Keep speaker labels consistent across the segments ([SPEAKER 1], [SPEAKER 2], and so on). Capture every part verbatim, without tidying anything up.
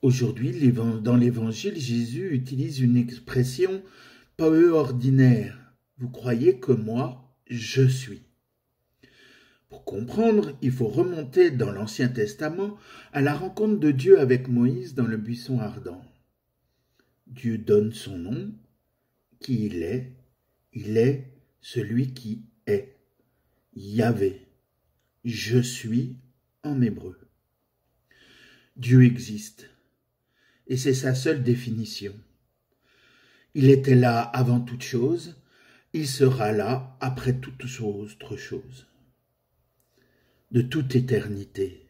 [SPEAKER 1] Aujourd'hui, l'évan- dans l'Évangile, Jésus utilise une expression peu ordinaire. Vous croyez que moi, je suis. Pour comprendre, il faut remonter dans l'Ancien Testament à la rencontre de Dieu avec Moïse dans le buisson ardent. Dieu donne son nom, qui il est. Il est celui qui est. Yahvé. Je suis en hébreu. Dieu existe. Et c'est sa seule définition. Il était là avant toute chose, il sera là après toute autre chose. De toute éternité.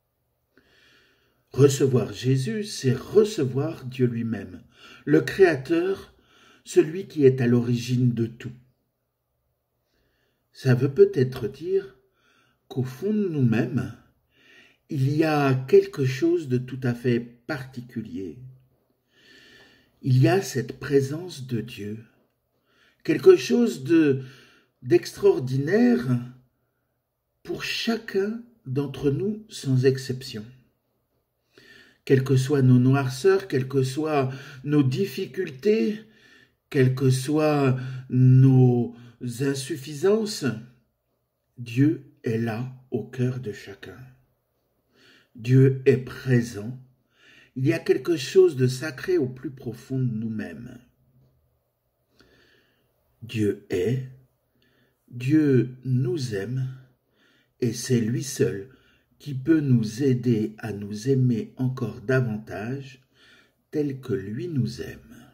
[SPEAKER 1] Recevoir Jésus, c'est recevoir Dieu lui-même, le Créateur, celui qui est à l'origine de tout. Ça veut peut-être dire qu'au fond de nous-mêmes, il y a quelque chose de tout à fait particulier. Il y a cette présence de Dieu, quelque chose de d'extraordinaire pour chacun d'entre nous sans exception. Quelles que soient nos noirceurs, quelles que soient nos difficultés, quelles que soient nos insuffisances, Dieu est là au cœur de chacun. Dieu est présent. Il y a quelque chose de sacré au plus profond de nous-mêmes. Dieu est, Dieu nous aime, et c'est lui seul qui peut nous aider à nous aimer encore davantage, tel que lui nous aime.